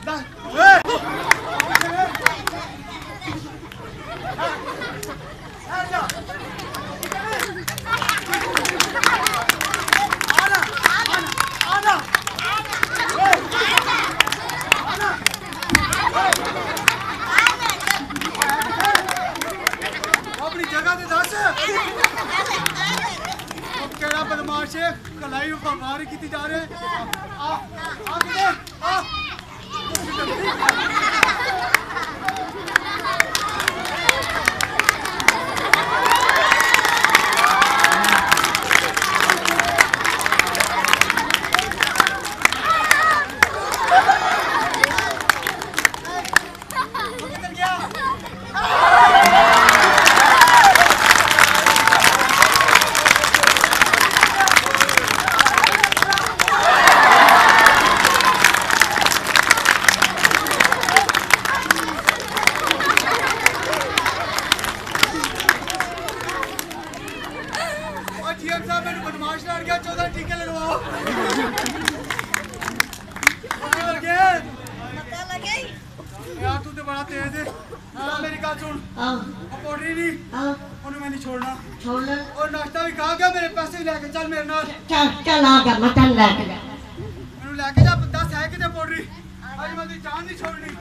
अपनी जगह ते दस केड़ा बदमाश है कलाई बारी की जा रहे बदमाश लड़ गया 14 टीके लगवाओ यार तू तो बड़ा तेज है मेरी बात सुन पौड़ी नहीं उन्हें मैं नहीं छोड़ना और नाश्ता भी खा गया मेरे पैसे भी लेके चल मेरे नाल चल आ गया मैं चल लेके मैनू लेके जा 10 है किते पौड़ी आज मैं जान नहीं छोड़नी